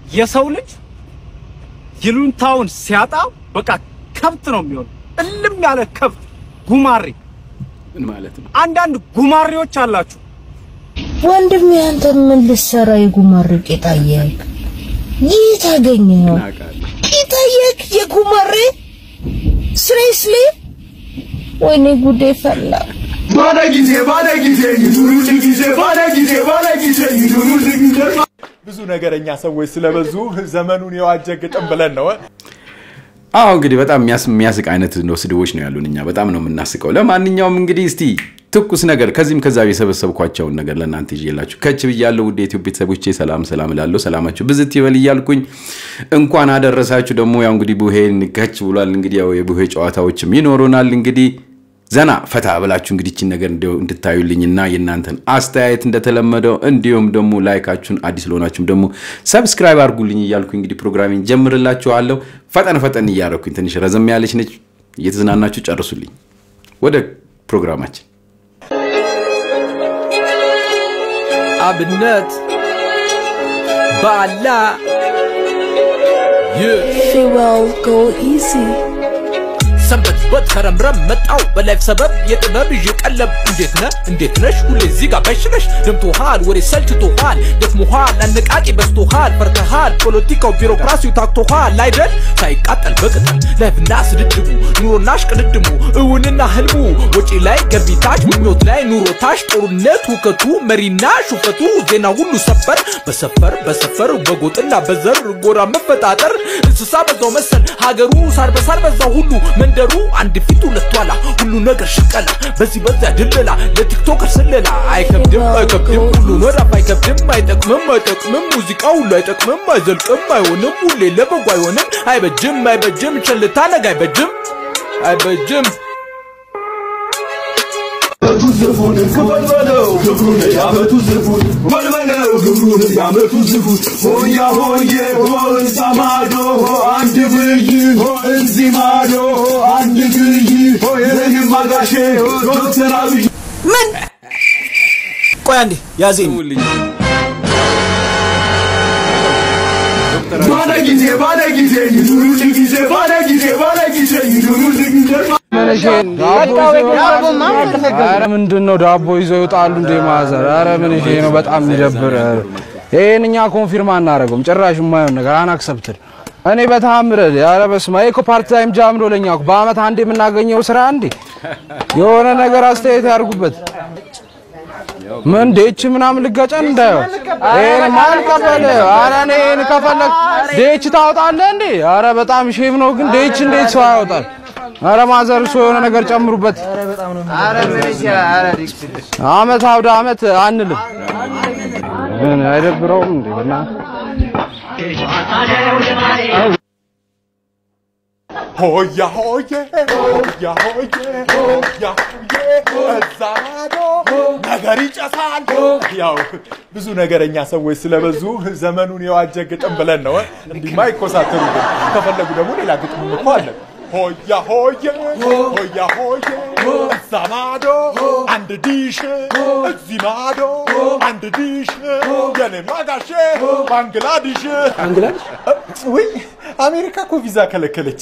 የሰው ልጅ ይሉንታውን ሲያጣ በቃ ከብት ነው የሚሆነው እልም ያለ ከብት ጉማሬ ምን ማለት ነው አንዳንድ ጉማሬዎች አላችሁ ወንድም ያንተ ምን ልሰራ ይጉማሬ ቄጣየክ ይታገኘው ቄጣየክ የጉማሬ ስሬስሊ ወይኔ ጉዴ ፈላ ባለጊዜ ብዙ ነገረኛ ሰዎች ስለበዙ ዘመኑን የዋጀ ግጥም ብለን ነው አዎ እንግዲህ በጣም የሚያስቅ አይነት ነው ስድቦች ነው ያሉንኛ በጣም ነው የምናስቀው ለማንኛውም እንግዲህ እስቲ ትኩስ ነገር ከዚህም ከዛው የሰበሰብኳቸው ነገር ለናንተ ይዤላችሁ ከች ብያለሁ ውድ የኢትዮጵያ ቤተሰቦቼ ሰላም እላለሁ ሰላማችሁ ብዝት ይበል ይያልኩኝ እንኳን አደረሳችሁ ደግሞ ያው እንግዲህ ቡሄን ከች ብሏል እንግዲህ ያው የቡሄ ጨዋታዎችም ይኖሩናል እንግዲህ ዘና ፈታ ብላችሁ እንግዲህ እቺን ነገር እንድታዩልኝና የናንተን አስተያየት እንደተለመደው እንዲሁም ደግሞ ላይካችሁን አዲስ ለሆናችሁም ደግሞ ሰብስክራይብ አድርጉልኝ ይያልኩኝ እንግዲህ ፕሮግራሚን ጀምርላችኋለሁ ፈጠን ይያረኩኝ ትንሽ ረዘም ያለች ነች እየተዝናናችሁ ጨርሱልኝ ወደ ፕሮግራማችን አብነት ባላ She will go easy ሰንበት በተረምረም መጣው በላይፍ ሰበብ የጥበብ ይቀለብ እንዴት ነሽ ሁሌ እዚህ ጋር በሽነሽ ደምቶሃል ወሬ ሰልችቶሃል ደክሞሃል አነቃቂ በስቶሃል ፈርተሃል ፖለቲካው ቢሮክራሲው ታክቶሃል አይደል ሳይቃጠል በቅጠል ላይፍና ስድድቡ ኑሮናሽ ቅድድሙ እውንና ህልሙ ወጪ ላይ ገቢታሽ ምኞት ላይ ኑሮታሽ ጦርነት ሁከቱ መሪና ሹፈቱ ዜና ሁሉ ሰበር በሰፈር በጎጥና በዘር ጎራ መፈጣጠር እንስሳ በዛው መሰል ሀገሩ ሳር በሳር በዛው ሁሉ መንደሩ አንድ ፊቱ ለቷላ ሁሉ ነገር ሽቀላ በዚህ በዛ ድለላ ለቲክቶከር ስለላ አይከብድም ሁሉ ወራፍ አይከብድም አይጠቅምም ሙዚቃው ሁሉ አይጠቅምም አይዘልቅም አይሆንም ሁሌ ለበጎ አይሆንም አይበጅም ቸልታ ነገ አይበጅም زفون كبرنا كبرون يا متو زفون والمنا كبرون يا متو زفون هويا هو زمادو عند بيجي هو انزمادو عند بيجي هو يري ماغاشي دكتور ابي من ቆይ አንዴ ያዘኝ ባለጊዜ ይዱሩልኝ ጊዜ ይዱሩልኝ አረ ምንድነው ዳቦ ይዘው ይጣሉ እንደ ማዘር አረ ምን ይሄ ነው በጣም ይደብር ይሄንኛ ኮንፊርም አናረጋም ጭራሽ የማይሆን ነገር አናክሰፕትድ እኔ በታምረ ያረ በስማ እኮ ፓርት ታይም ጃም ነው ለኛው በአመት አንዴ የምናገኘው ስራ አንዴ የሆነ ነገር አስተያየት ያርጉበት ምን ዴች ምናምን ልጋጫን እንዳየው እኔ ማን ቀበለ አረ እኔ ከፈለክ ዴች ታውጣለህ እንዴ አረ በጣም ሼም ነው ግን ዴች እንዴት ሰው ያወጣል አረ ማዘር ሰው የሆነ ነገር ጨምሩበት አረ በጣም ነው አረ ምን ይችላል አረ ዲክስ አመት አውዳ አመት አንልም ምን አይደብረውም እንዴና ሆያ ዛዶ ነገር ይጨሳል ያው ብዙ ነገረኛ ሰዎች ስለበዙ ዘመኑን የዋጀ ግጥም ብለን ነው እንዲማ ይኮሳተሩ ከፈለጉ ደግሞ ሌላ ግጥም እኮ አለ ሆያ ዛማዶ አንድ ዲሽ እዚማዶ አንድ ዲሽ የኔ ማጋሼ ባንግላዴሽ ወይ አሜሪካ እኮ ቪዛ ከለከለች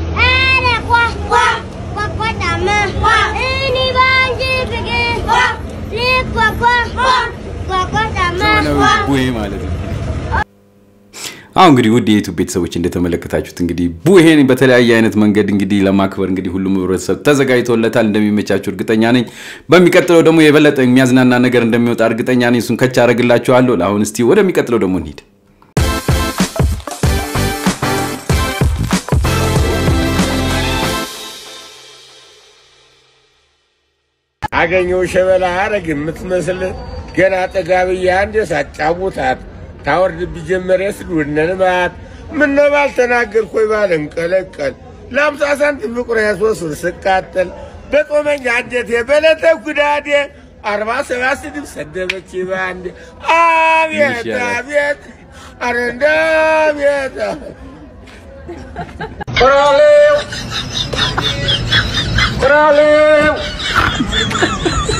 አሁን እንግዲህ ውድ የዩቲዩብ ቤተሰቦች እንደተመለከታችሁት እንግዲህ ቡሄን በተለያየ አይነት መንገድ እንግዲህ ለማክበር እንግዲህ ሁሉም ህብረተሰብ ተዘጋጅቶለታል እንደሚመቻችሁ እርግጠኛ ነኝ በሚቀጥለው ደግሞ የበለጠ የሚያዝናና ነገር እንደሚወጣ እርግጠኛ ነኝ እሱን ከቻ አረግላችኋለሁ አሁን እስቲ ወደሚቀጥለው ደግሞ እንሂድ አገኘው ሸበላ አረግ የምትመስል ገና ጠጋብያ አንደ ሳጫውታት ታወርድ ቢጀመረስ ዱነንማት ምን ነው ባልተናገርኩኝ ባልንቀለቀል ለ50 ሳንቲም ፍቅር ያሶስ ስቃጠል በጦመኛ አንጀቴ በለተ ጉዳዴ 47 ስድብ ሰደበች ባንዴ አቤት አረንዳቤት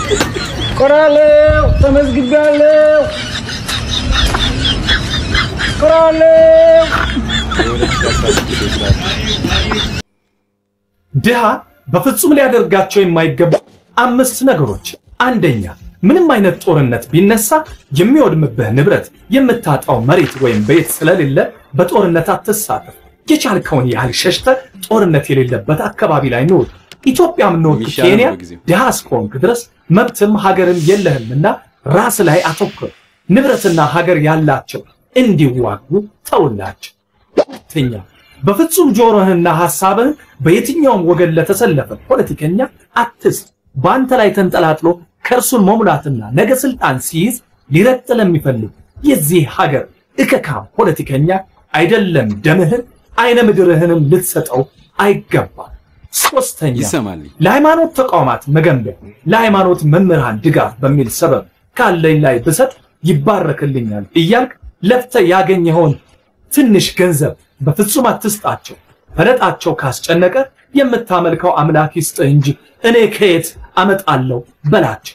ቆራሌው ተመዝግባለሁ ድሃ በፍጹም ሊያደርጋቸው የማይገባ 5 ነገሮች። አንደኛ ምንም አይነት ጦርነት ቢነሳ የሚወድምብህ ንብረት የምታጣው መሬት ወይም ቤት ስለሌለ በጦርነት አትሳተፍ። የቻልከውን ያህል ሸሽተህ ጦርነት የሌለበት አካባቢ ላይ ኑር። ኢትዮጵያም ነው ኬንያ ድሃ እስከሆንክ ድረስ መብትም ሀገርም የለህምና ራስ ላይ አተኩር። ንብረትና ሀገር ያላቸው እንዲዋጉ ተውላቸው። ሁለተኛ በፍጹም ጆሮህንና ሐሳብህን በየትኛውም ወገን ለተሰለፈ ፖለቲከኛ አትስጥ። በአንተ ላይ ተንጠላጥሎ ከእርሱን መሙላትና ነገ ስልጣን ሲይዝ ሊረጥ ለሚፈልግ የዚህ ሀገር እከካም ፖለቲከኛ አይደለም ደምህን አይነ ምድርህንም ልትሰጠው አይገባም። ሶስተኛ ለሃይማኖት ተቋማት መገንቢያ ለሃይማኖት መምህራን ድጋፍ በሚል ሰበብ ካለኝ ላይ ብሰጥ ይባረክልኛል እያልክ ለፍተህ ያገኘኸውን ትንሽ ገንዘብ በፍጹም አትስጣቸው። ፈለጣቸው ካስጨነቀ የምታመልከው አምላክ ይስጥህ እንጂ እኔ ከየት አመጣለሁ በላቸው።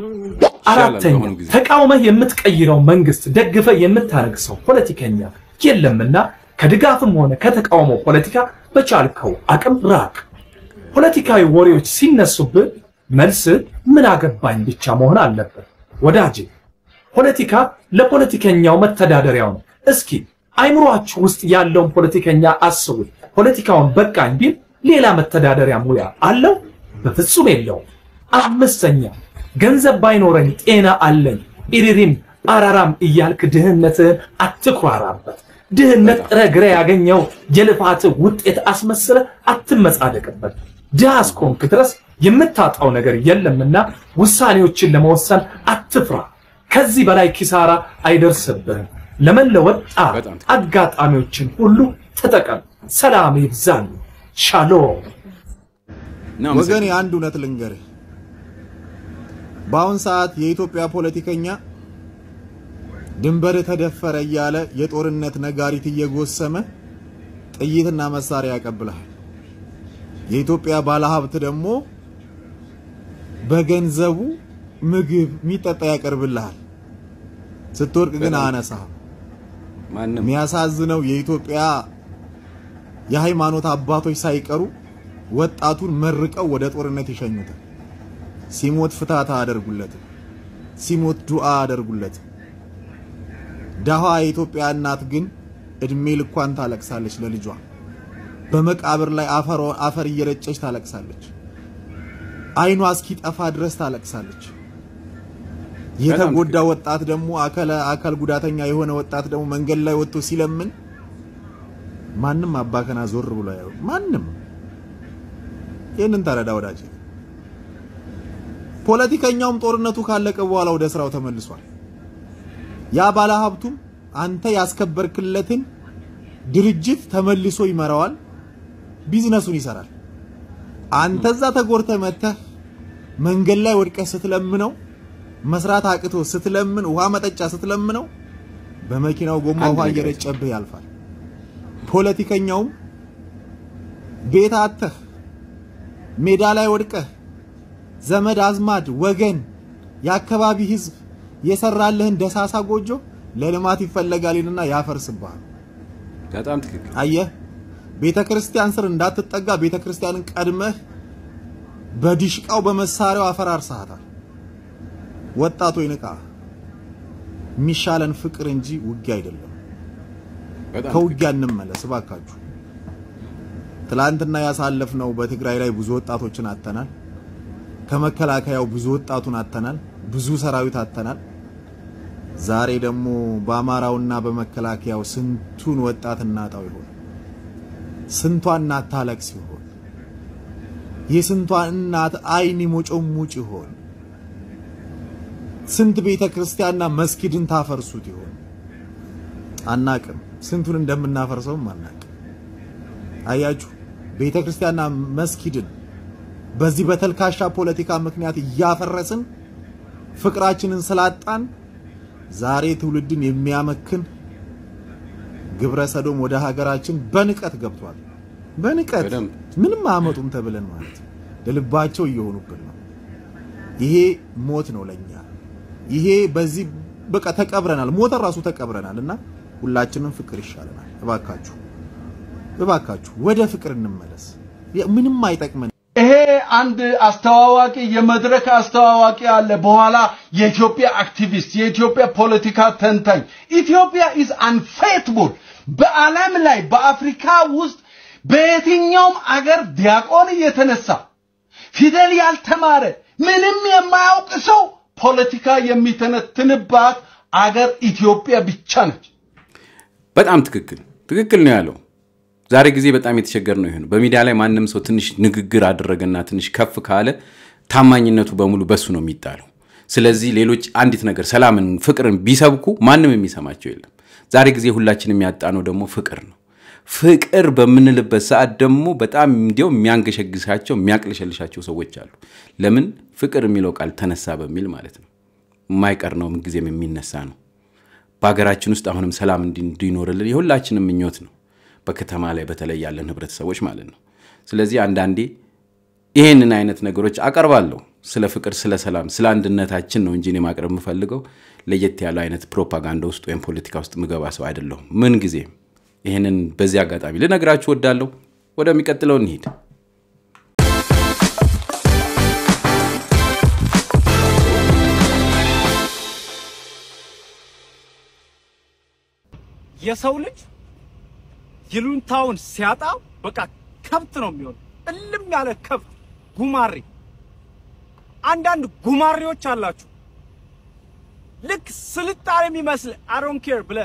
አራተኛ ተቃውመህ የምትቀይረው መንግስት ደግፈህ የምታረግሰው ፖለቲከኛ የለምና ከድጋፍም ሆነ ከተቃውሞ ፖለቲካ በቻልከው አቅም ራቅ። ፖለቲካዊ ወሬዎች ሲነሱብህ መልስ ምን አገባኝ ብቻ መሆን አለበት። ወዳጄ ፖለቲካ ለፖለቲከኛው መተዳደሪያው ነው። እስኪ አይምሮአችሁ ውስጥ ያለውን ፖለቲከኛ አስቡ። ፖለቲካውን በቃኝ ቢል ሌላ መተዳደሪያ ሙያ አለው? በፍጹም የለውም። አምስተኛ ገንዘብ ባይኖረኝ ጤና አለኝ ኢሪሪም አራራም እያልክ ድህነትህን አትኩራራበት። ድህነት ጥረግረ ያገኘው የልፋት ውጤት አስመስለ አትመጻደቅበት። ድሃ እስከሆንክ ድረስ የምታጣው ነገር የለምና ውሳኔዎችን ለመወሰን አትፍራ። ከዚህ በላይ ኪሳራ አይደርስብህም። ለመለወጥ አጋጣሚዎችን ሁሉ ተጠቀም። ሰላም ይብዛል። ሻሎም። ወገኔ አንድ እውነት ልንገርህ። በአሁን ሰዓት የኢትዮጵያ ፖለቲከኛ ድንበር ተደፈረ እያለ የጦርነት ነጋሪት እየጎሰመ ጥይትና መሳሪያ ያቀብላል። የኢትዮጵያ ባለሀብት ደግሞ በገንዘቡ ምግብ ሚጠጣ ያቀርብልሃል። ስትወርቅ ግን አነሳህ። የሚያሳዝነው የኢትዮጵያ የሃይማኖት አባቶች ሳይቀሩ ወጣቱን መርቀው ወደ ጦርነት ይሸኙታል። ሲሞት ፍታታ አደርጉለት፣ ሲሞት ዱዓ አደርጉለት። ዳዋ የኢትዮጵያ እናት ግን እድሜ ልኳን ታለቅሳለች ለልጇ። በመቃብር ላይ አፈር እየረጨች ታለቅሳለች። አይኗ እስኪጠፋ ድረስ ታለቅሳለች። የተጎዳ ወጣት ደግሞ አካል ጉዳተኛ የሆነ ወጣት ደግሞ መንገድ ላይ ወጥቶ ሲለምን ማንም አባከና ዞር ብሎ ያው ማንም ይሄንን ተረዳ ወዳጅ። ፖለቲከኛውም ጦርነቱ ካለቀ በኋላ ወደ ስራው ተመልሷል። ያ ባለሀብቱም አንተ ያስከበርክለትን ድርጅት ተመልሶ ይመራዋል፣ ቢዝነሱን ይሰራል። አንተዛ ተጎርተ መተህ መንገድ ላይ ወድቀህ ስትለምነው መስራት አቅቶ ስትለምን ውሃ መጠጫ ስትለምነው በመኪናው ጎማ ውሃ እየረጨብህ ያልፋል። ፖለቲከኛውም ቤት አጥተህ ሜዳ ላይ ወድቀህ ዘመድ አዝማድ ወገን የአካባቢ ህዝብ የሰራልህን ደሳሳ ጎጆ ለልማት ይፈለጋልና ያፈርስብሃል። በጣም ትክክል። አየህ ቤተክርስቲያን ስር እንዳትጠጋ ቤተክርስቲያንን ቀድመህ በዲሽቃው በመሳሪያው አፈራርሰሃታል። ወጣቱ ይንቃ። ሚሻለን ፍቅር እንጂ ውጊያ አይደለም። ከውጊያ እንመለስ ባካችሁ። ትላንትና ያሳለፍነው በትግራይ ላይ ብዙ ወጣቶችን አተናል። ከመከላከያው ብዙ ወጣቱን አተናል። ብዙ ሰራዊት አተናል። ዛሬ ደግሞ በአማራውና በመከላከያው ስንቱን ወጣት እናጣው ይሆን? ስንቷን እናት ታለቅስ ይሆን? የስንቷን እናት አይን ሞጮሙጭ ይሆን? ስንት ቤተክርስቲያንና መስጊድን ታፈርሱት ይሆን? አናቅም። ስንቱን እንደምናፈርሰው አናቅም። አያችሁ ቤተክርስቲያንና መስጊድን በዚህ በተልካሻ ፖለቲካ ምክንያት ያፈረስን ፍቅራችንን ስላጣን ዛሬ ትውልድን የሚያመክን ግብረ ሰዶም ወደ ሀገራችን በንቀት ገብቷል። በንቀት ምንም አመጡም ተብለን ማለት ለልባቸው እየሆኑብን ነው። ይሄ ሞት ነው ለኛ። ይሄ በዚህ በቃ ተቀብረናል። ሞት ራሱ ተቀብረናልና ሁላችንም ፍቅር ይሻለናል እባካችሁ ወደ ፍቅር እንመለስ ምንም አይጠቅመን ይሄ አንድ አስተዋዋቂ የመድረክ አስተዋዋቂ አለ በኋላ የኢትዮጵያ አክቲቪስት የኢትዮጵያ ፖለቲካ ተንታኝ ኢትዮጵያ is unfaithful በዓለም ላይ በአፍሪካ ውስጥ በየትኛውም አገር ዲያቆን የተነሳ ፊደል ያልተማረ ምንም የማያውቅ ሰው ፖለቲካ የሚተነትንባት አገር ኢትዮጵያ ብቻ ነች በጣም ትክክል ነው ያለው ዛሬ ጊዜ በጣም የተቸገረ ነው ይሄን በሚዲያ ላይ ማንንም ሰው ትንሽ ንግግር አደረገና ትንሽ ከፍ ካለ ታማኝነቱ በሙሉ በሱ ነው የሚጣለው ስለዚህ ሌሎች አንዲት ነገር ሰላምን ፍቅርን ቢሰብኩ ማንንም የሚሰማቸው የለም ዛሬ ጊዜ ሁላችንም ያጣነው ደግሞ ፍቅር ነው ፍቅር በመንልበት ሰዓት ደግሞ በጣም እንዲው የሚያንገሸግሳቸው የሚያቅለሸልሻቸው ሰዎች አሉ ለምን ፍቅር የሚለው ቃል ተነሳ በሚል ማለት ነው የማይቀር ነው ምን ጊዜም የሚነሳ ነው በአገራችን ውስጥ አሁንም ሰላም እንዲኖርልን የሁላችንም ምኞት ነው በከተማ ላይ በተለይ ያለን ህብረተሰቦች ማለት ነው ስለዚህ አንዳንዴ ይሄንን አይነት ነገሮች አቀርባለሁ ስለ ፍቅር ስለ ሰላም ስለ አንድነታችን ነው እንጂ ማቅረብ የምፈልገው ለየት ያለ አይነት ፕሮፓጋንዳ ውስጥ ወይም ፖለቲካ ውስጥ ምገባ ሰው አይደለም ምን ጊዜ ይሄንን በዚህ አጋጣሚ ልነግራችሁ ወዳለሁ ወደሚቀጥለው እንሂድ የሰው ልጅ ይሉንታውን ሲያጣ በቃ ከብት ነው የሚሆነው እልም ያለ ከብት ጉማሬ አንዳንድ ጉማሬዎች አላችሁ ልክ ስልጣኔ የሚመስል I don't care ብለ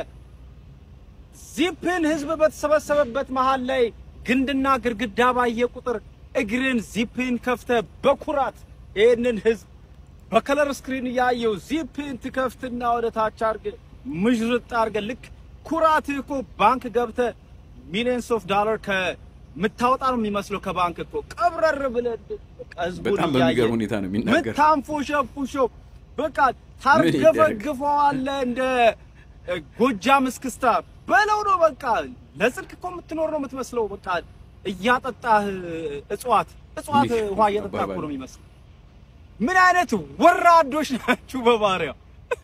ዚፕን ህዝብ በተሰበሰበበት መሃል ላይ ግንድና ግርግዳ ባየ ቁጥር እግርን ዚፕን ከፍተ በኩራት ይሄንን ህዝብ በከለር ስክሪን ያየው ዚፕን ትከፍትና ወደ ታች አርገ ምጅርጥ አርገ ልክ ኩራት እኮ ባንክ ገብተ millions of dollars ከምታወጣ ነው የሚመስለው ከባንክ እኮ ቀብረር ብለ ቀዝቡን በጣም በሚገርም ሁኔታ ነው የሚናገር ምታንፎሸፉሾ በቃ ታርገፈግፈዋለ እንደ ጎጃም እስክስታ በለው ነው በቃ ለጽድቅ እኮ የምትኖር ነው የምትመስለው በቃ እያጠጣህ እጽዋት ውሃ እያጠጣህ ነው የሚመስለው ምን አይነት ወራዶች ናችሁ በባሪያ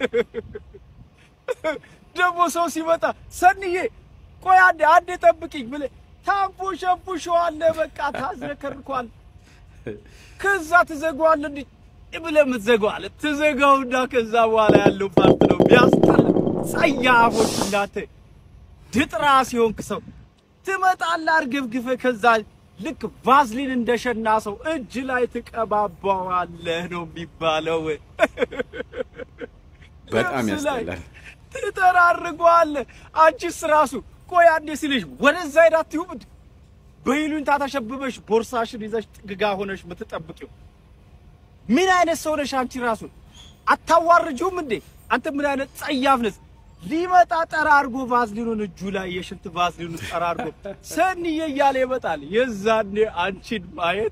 ደሞ ሰው ሲመጣ ሰንዬ ቆይ አንዴ ጠብቂኝ ብለ ታንፎሸፉሾዋለ በቃ ታዝረከርኳል ከዛ ትዘጋዋል እንዴ ብለ ምትዘጋዋል ትዘጋውና ከዛ በኋላ ያለው ፓርት ነው ቢያስጠላ ጸያፎች እንዳተ ድጥራስ ይሆንክ ሰው ትመጣላ አርግፍግፈ ከዛ ልክ ቫዝሊን እንደሸና ሰው እጅ ላይ ትቀባባዋለህ ነው የሚባለው በጣም ያስጠላል ትተራርጓል አንቺስ ራሱ ቆይ አንዴ ሲልሽ ወደዛ ሄዳትዩ በይሉንታ ተሸብበሽ ቦርሳሽን ይዘሽ ጥግጋ ሆነሽ ምትጠብቂው ምን አይነት ሰው ነሽ አንቺ ራሱ አታዋርጁም እንዴ አንተ ምን አይነት ጸያፍ ነህ ሊመጣ ጠራርጎ ቫዝሊኑን እጁ ላይ የሽንት ቫዝሊኑን ጠራርጎ ሰንዬ እያለ ይመጣል የዛኔ አንቺን ማየት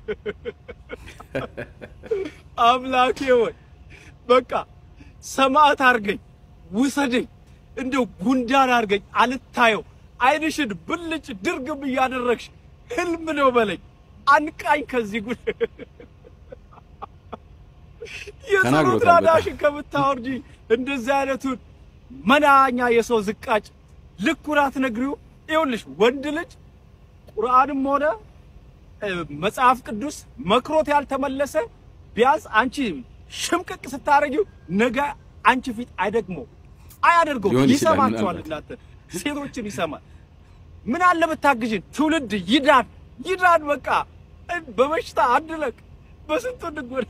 አምላኬ ወይ በቃ ሰማዕት አርገኝ ውሰደኝ እንደው ጉንዳን አርገኝ አልታየው አይንሽን ብልጭ ድርግም ያደረግሽ ህልም ነው በለኝ አንቃኝ ከዚህ ጉድ የሰሩት ራዳሽን ከምታወርጂ እንደዚህ አይነቱን መናኛ የሰው ዝቃጭ ልኩራት ነግሪው ይኸውልሽ ወንድ ልጅ ቁርአንም ሆነ መጽሐፍ ቅዱስ መክሮት ያልተመለሰ ቢያዝ አንቺ ሽምቅቅ ስታረጊው ነገ አንቺ ፊት አይደግሞ አያደርገው ይሰማቸዋል እናንተ ሴቶችን ይሰማል ምን አለ በታግጅን ትውልድ ይዳን በቃ በመሽታ አድለቅ በስንቱ ንጎዳ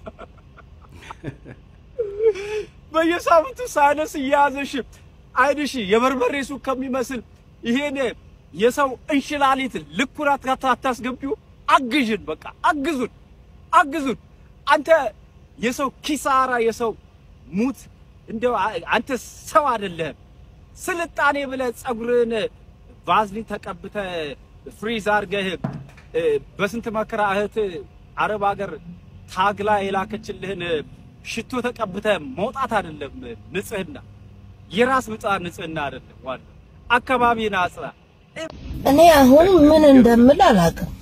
በየሳምንቱ ሳይነስ ያዘሽ አይድሽ የበርበሬ ሱቅ ከሚመስል ይሄን የሰው እንሽላሊት ልኩራት ታታስገቢው አግጅን በቃ አግዙን አንተ የሰው ኪሳራ የሰው ሙት እንደው አንተ ሰው አይደለም ስልጣኔ ብለ ጸጉርን ቫዝሊን ተቀብተ ፍሪዝ አርገህ በስንት መከራ እህት አረብ ሀገር ታግላ የላከችልህን ሽቶ ተቀብተ መውጣት አይደለም ንጽህና የራስ ብቻ ንጽህና አይደለም ዋና አካባቢና አጽራ እኔ አሁን ምን እንደምል አላውቅም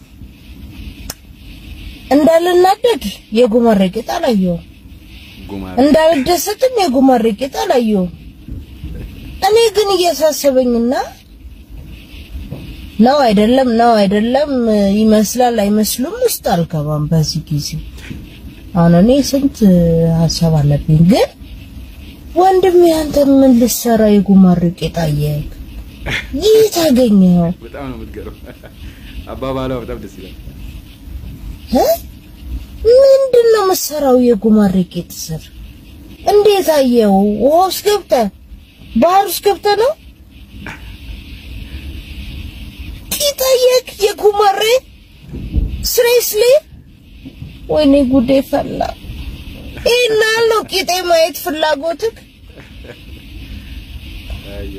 እንዳልናደድ የጉማሬ ቂጣ ላየው እንዳልደሰትም የጉማሬ ቂጣ ላየው እኔ ግን እያሳሰበኝና ነው አይደለም ይመስላል አይመስሉም ውስጥ አልገባም በዚህ ጊዜ አሁን እኔ ስንት ሐሳብ አለብኝ ግን ወንድሜ አንተ ምን ልትሰራ የጉማሬ ቄጣየክ ይታገኘው በጣም ነው የምትገርም አባባሏ በጣም ደስ ይላል ምንድነው መሰራው የጉማሬ ቄጥ ስር እንዴት አየው ውስጥ ገብተህ ባህር ውስጥ ገብተህ ነው ቄጣየክ የጉማሬ ስሬስሊ ወይኔ ጉዴ ፈላ ኢናሎ ቄጤ ማየት ፍላጎትክ አይ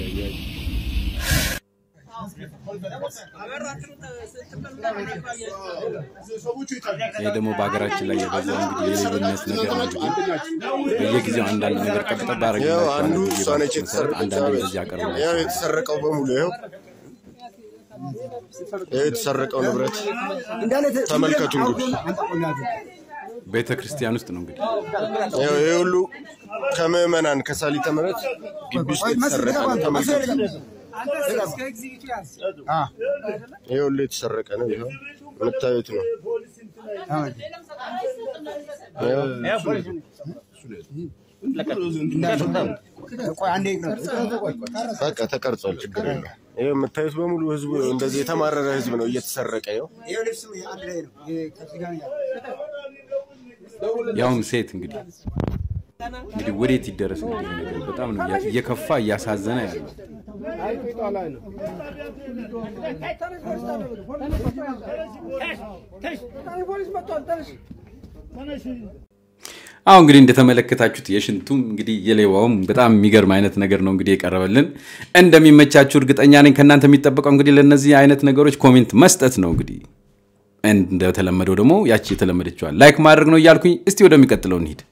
ይሄ ደግሞ በአገራችን ላይ የበዛው እንግዲህ የሌብነት ነገር ነው እንግዲህ በየጊዜው አንዳንድ ነገር ቀጥታ ያው አንዱ ሷነች አንዳንድ እንደዚህ ያቀርባል ያው የተሰረቀው በሙሉ ይሄው የተሰረቀው ንብረት ተመልከቱ እንግዲህ ቤተክርስቲያን ውስጥ ነው እንግዲህ ያው ይሄ ሁሉ ከመመናን ከሳሊተ ምህረት ግቢ ውስጥ የተሰረቀ ነው ተመልከቱ ይሄ ሁሉ የተሰረቀ ነው ይሄው መታየት ነው በቃ ተቀርጿል ችግር የለም ይሄ መታየት በሙሉ ህዝቡ እንደዚህ የተማረረ ህዝብ ነው እየተሰረቀ ነው ያውም ሴት እንግዲህ ወዴት ይደረስ እንግዲህ ነገር በጣም ነው እየከፋ እያሳዘነ ያለው አሁን እንግዲህ እንደተመለከታችሁት የሽንቱም እንግዲህ የሌዋውም በጣም የሚገርም አይነት ነገር ነው እንግዲህ የቀረበልን እንደሚመቻችሁ እርግጠኛ ነኝ ከናንተ የሚጠበቀው እንግዲህ ለነዚህ አይነት ነገሮች ኮሜንት መስጠት ነው እንግዲህ እንደተለመደው ደግሞ ያቺ የተለመደችዋል ላይክ ማድረግ ነው ይያልኩኝ እስቲ ወደሚቀጥለው እንሂድ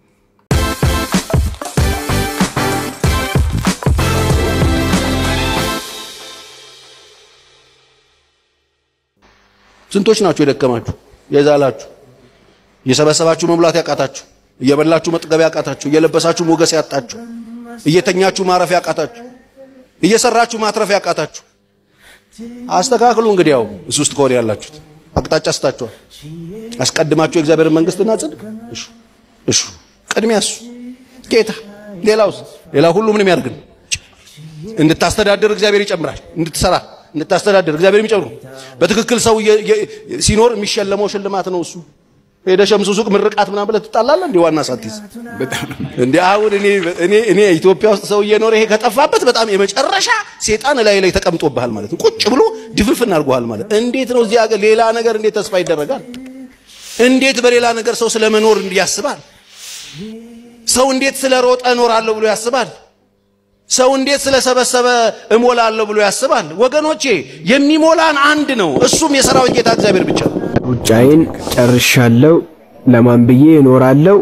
ስንቶች ናችሁ የደከማችሁ የዛላችሁ እየሰበሰባችሁ መብላት ያቃታችሁ እየበላችሁ መጥገብ ያቃታችሁ እየለበሳችሁ ሞገስ ያጣችሁ እየተኛችሁ ማረፍ ያቃታችሁ እየሰራችሁ ማትረፍ ያቃታችሁ አስተካክሉ እንግዲህ ያው እሱ ውስጥ ኮር ያላችሁት አቅጣጫ ስታችኋል አስቀድማችሁ የእግዚአብሔር መንግስትና ጽድቅ እሺ ቅድሚያስ ጌታ ሌላው ሁሉ ምንም ያርግን እንድታስተዳድር እግዚአብሔር ይጨምራል እንድታስተዳድር እግዚአብሔር የሚጨምሩ በትክክል ሰው ሲኖር የሚሸለመው ሽልማት ነው እሱ ሄደ ሸምሱ ሱቅ ምርቃት ምናምን ብለህ ትጣላለህ እንዴ ዋና ሳንቲስ እንዴ አሁን እኔ ኢትዮጵያ ውስጥ ሰው እየኖረ ይሄ ከጠፋበት በጣም የመጨረሻ ሴጣን ላይ ተቀምጦብሃል ማለት ነው ቁጭ ብሎ ድፍፍን አድርጓል ማለት እንዴት ነው እዚህ ሀገር ሌላ ነገር እንዴት ተስፋ ይደረጋል እንዴት በሌላ ነገር ሰው ስለመኖር እንዲያስባል ሰው እንዴት ስለሮጠ እኖራለሁ ብሎ ያስባል ሰው እንዴት ስለሰበሰበ እሞላለሁ ብሎ ያስባል ወገኖቼ የሚሞላን አንድ ነው እሱም የሰራዊት ጌታ እግዚአብሔር ብቻ ሩጫዬን ጨርሻለሁ ለማን ብዬ እኖራለሁ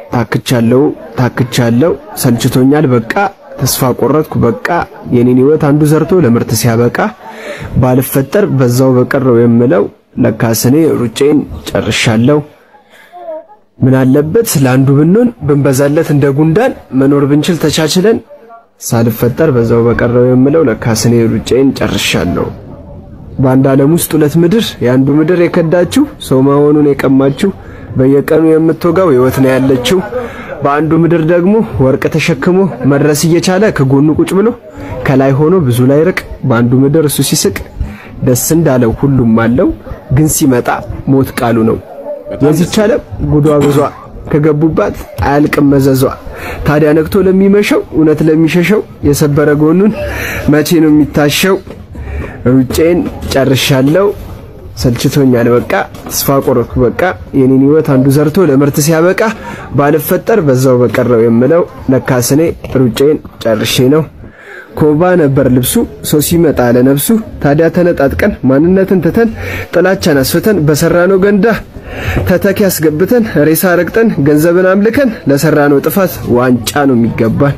ታክቻለሁ ሰልችቶኛል በቃ ተስፋ ቆረጥኩ በቃ የኔን ህይወት አንዱ ዘርቶ ለምርት ሲያበቃ ባልፈጠር በዛው በቀረው የምለው ለካስኔ ሩጫዬን ጨርሻለሁ ምን አለበት ለአንዱ ብንሆን ብንበዛለት እንደ ጉንዳን መኖር ብንችል ተቻችለን ሳልፈጠር በዛው በቀረው የምለው ለካስኔ ሩጫዬን ጨርሻለሁ በአንድ ዓለም ውስጥ ሁለት ምድር ያንዱ ምድር የከዳችሁ ሰው መሆኑን የቀማችሁ በየቀኑ የምትወጋው ህይወት ነው ያለችው በአንዱ ምድር ደግሞ ወርቅ ተሸክሞ መድረስ እየቻለ ከጎኑ ቁጭ ብሎ ከላይ ሆኖ ብዙ ላይ ርቅ በአንዱ ምድር እሱ ሲስቅ ደስ እንዳለው ሁሉም አለው ግን ሲመጣ ሞት ቃሉ ነው የዚህች ዓለም ጉዷ ብዙ ከገቡባት አያልቅም መዘዟ ታዲያ ነክቶ ለሚመሸው እውነት ለሚሸሸው የሰበረ ጎኑን መቼ ነው የሚታሸው ሩጬን ጨርሻለሁ ሰልችቶኛል በቃ ተስፋ ቆረጥኩ በቃ የኔን ህይወት አንዱ ዘርቶ ለምርት ሲያበቃ ባልፈጠር በዛው በቀረው የምለው ለካስኔ ሩጬን ጨርሼ ነው ኮባ ነበር ልብሱ ሰው ሲመጣ ለነፍሱ ታዲያ ተነጣጥቀን ማንነትን ተተን ጥላቻን አስፈተን በሰራነው ገንዳ ተተኪ ያስገብተን ሬሳ ረግጠን ገንዘብን አምልከን ለሰራነው ጥፋት ዋንጫ ነው የሚገባን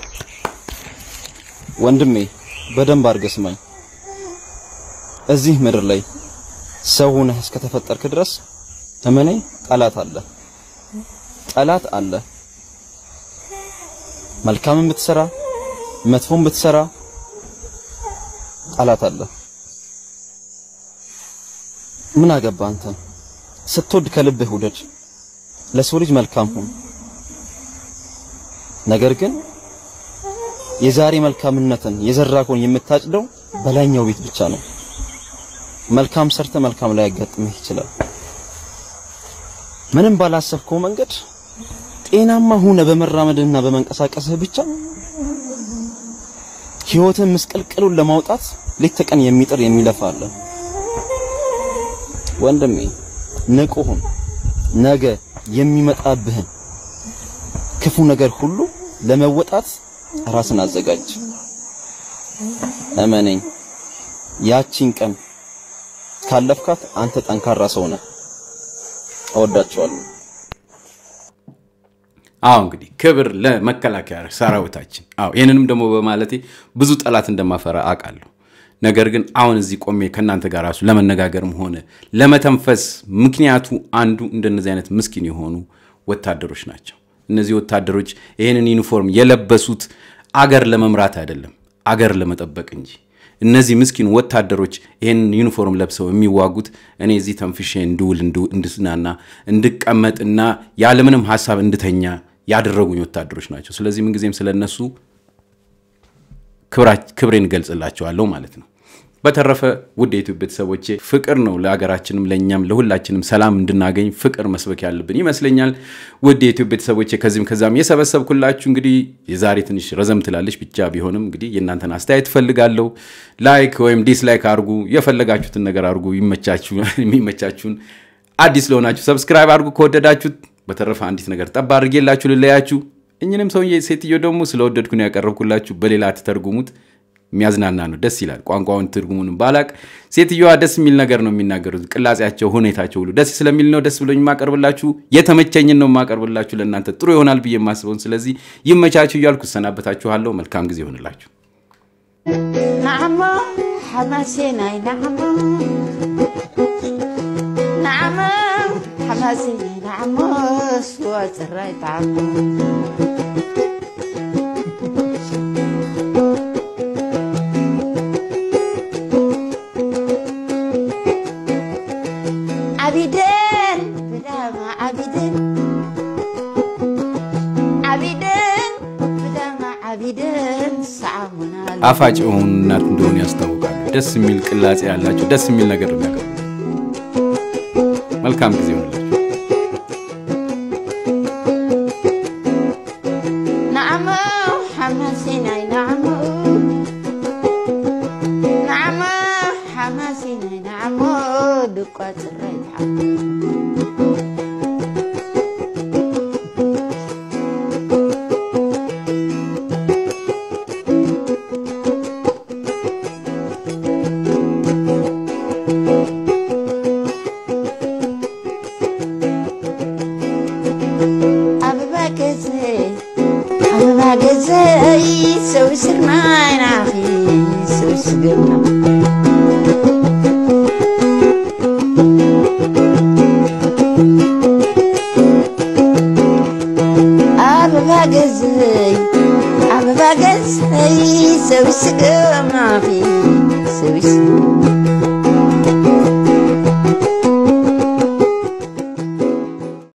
ወንድሜ በደንብ አርገስማኝ እዚህ ምድር ላይ ሰው ሆነህ እስከተፈጠርክ ድረስ ተመነኝ ጠላት አለ መልካም የምትሰራ መጥፎም ብትሰራ ጠላት አለ ምን አገባ አንተ ስትወድ ከልብህ ውደድ ለሰው ልጅ መልካም ሁን ነገር ግን የዛሬ መልካምነትን የዘራከውን የምታጭደው በላይኛው ቤት ብቻ ነው መልካም ሰርተ መልካም ላይ ያጋጥምህ ይችላል ምንም ባላሰብከው መንገድ ጤናማ ሆነ በመራመድና በመንቀሳቀስህ ብቻ ህይወትን መስቀልቀሉን ለማውጣት ሌት ተቀን የሚጥር የሚለፋ አለ ወንድሜ ንቁሁን ነገ የሚመጣብህን ክፉ ነገር ሁሉ ለመወጣት ራስን አዘጋጅ እመነኝ ያቺን ቀን ካለፍካት አንተ ጠንካራ ሰው ነህ እወዳቸዋለሁ እንግዲህ ክብር ለመከላከያ ሰራዊታችን ይሄንንም ደግሞ በማለቴ ብዙ ጠላት እንደማፈራ አቃለሁ ነገር ግን አሁን እዚህ ቆሜ ከናንተ ጋር ራሱ ለመነጋገርም ሆነ ለመተንፈስ ምክንያቱ አንዱ እንደነዚህ አይነት ምስኪን የሆኑ ወታደሮች ናቸው እነዚህ ወታደሮች ይሄንን ዩኒፎርም የለበሱት አገር ለመምራት አይደለም አገር ለመጠበቅ እንጂ እነዚህ ምስኪን ወታደሮች ይሄን ዩኒፎርም ለብሰው የሚዋጉት እኔ እዚህ ተንፍሼ እንድውል እንድስናና እንድቀመጥና ያለምንም ሐሳብ እንድተኛ ያደረጉኝ ወታደሮች ናቸው ስለዚህ ምን ጊዜም ስለነሱ ክብሬን ገልጽላቸዋለሁ ማለት ነው በተረፈ ውድ የዩቲዩብ ቤተሰቦቼ ፍቅር ነው ለሀገራችንም ለኛም ለሁላችንም ሰላም እንድናገኝ ፍቅር መስበክ ያለብን ይመስለኛል ውድ የዩቲዩብ ቤተሰቦቼ ከዛም የሰበሰብኩላችሁ እንግዲህ የዛሬ ትንሽ ረዘም ትላለች ብቻ ቢሆንም እንግዲህ የእናንተን አስተያየት ፈልጋለሁ ላይክ ወይም ዲስላይክ አድርጉ የፈለጋችሁትን ነገር አድርጉ የሚመቻችሁን አዲስ ለሆናችሁ ሰብስክራይብ አድርጉ ከወደዳችሁት በተረፈ አንዲት ነገር ጠባ አድርጌላችሁ ልለያችሁ እኛንም ሰውዬ ሴትዮ ደግሞ ስለወደድኩ ነው ያቀርብኩላችሁ በሌላ ተተርጉሙት የሚያዝናና ነው ደስ ይላል ቋንቋውን ትርጉሙን ባላቅ ሴትዮዋ ደስ የሚል ነገር ነው የሚናገሩት ቅላጼያቸው ሁኔታቸው ሁሉ ደስ ስለሚል ነው ደስ ብሎኝ ማቀርብላችሁ የተመቸኝን ነው ማቀርብላችሁ ለእናንተ ጥሩ ይሆናል ብዬ ማስበውን ስለዚህ ይመቻችሁ እያልኩ ሰናበታችኋለሁ መልካም ጊዜ ይሆንላችሁ نعم حماسينا نعم نعم حماسينا نعم سوات الرايت عمو عبيدين بلا ما عبيدين عبيدين بلا ما عبيدين سعمنا አፋጭውን እናት እንደሆነ ያስታውቃሉ ደስ የሚል ቅላጼ ያላችሁ ደስ የሚል ነገር ነው ያቀርቡ መልካም ጊዜ ይሁንላችሁ نعم حماسينا نعم نعم حماسينا نعم دقات الريحة سوي سرمان عافي سوي سقمنا أبا باقزي سوي سقمنا عافي سوي سقمنا